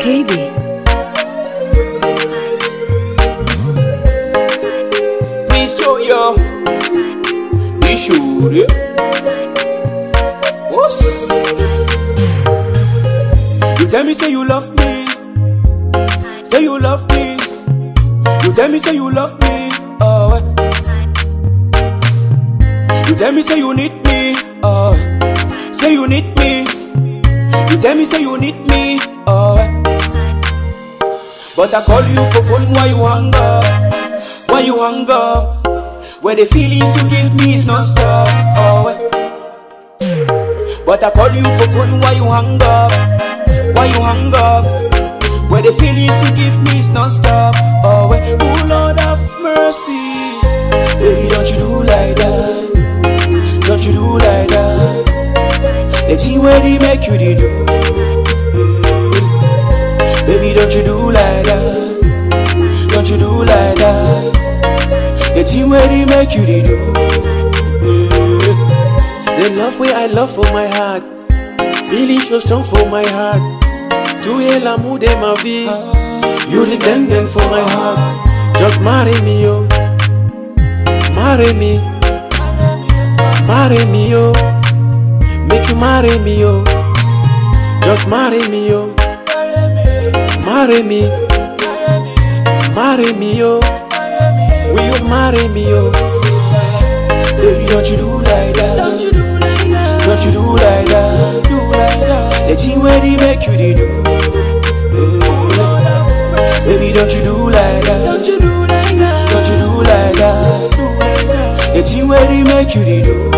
Shady. Please show yo. Be sure. What's? You tell me say you love me. Say you love me. You tell me say you love me. Oh. You tell me say you need me. Oh. Say you need me. You tell me say you need me. Oh. But I call you for phone, why you hang up? Why you hang up? Where the feelings you give me is non stop. Oh. But I call you for phone, why you hang up? Why you hang up? Where the feelings you give me is non stop. Oh, oh Lord have mercy. Baby, don't you do like that? Don't you do like that? The thing where they make you they do. Baby, don't you do like that? Don't you do like that? The thing where they make you they do. The love way I love for my heart, really so strong for my heart. Tu es l'amour de ma vie, you the dang for my heart. Just marry me, yo. Marry me. Marry me, yo. Make you marry me, yo. Just marry me, yo. Marry me. Marry me, yo. Will you marry me, yo? Baby, don't you do like that? Don't you do like that? Don't you do like that? Do like that? The thing where they make you they do. Baby, don't you do like that? Don't you do like that? Don't you do like that? Do like that? The thing where they make you they do.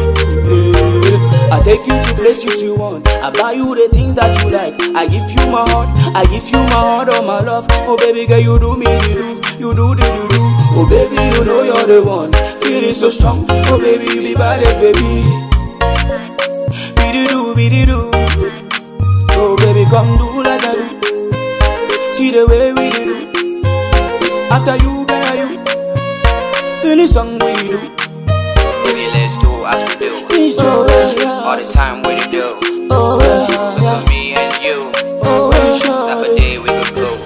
I take you to places you want. I buy you the things that you like. I give you my heart. I give you my heart, all my love. Oh baby girl, you do me the do. You do the do do. Oh baby, you know you're the one. Feeling so strong. Oh baby, you be baddest baby. Be the do, be the do. Oh baby, come do like I do. See the way we do. After you, can you? Feeling song we do. Baby, let's do as we do. Please do. All the time we do. Oh Cause for me and you, that a day we could go.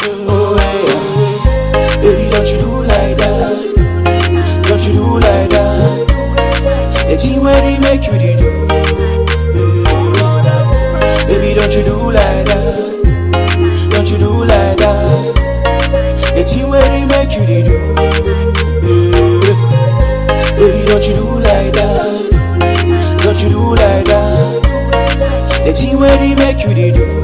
Baby, don't you do like that? Don't you do like that? The thing where they make you they do. Baby, don't you do like that? Don't you do like that? The thing where they make you they do. Baby, don't you do like that? Don't you do like that? The thing where they make you they do.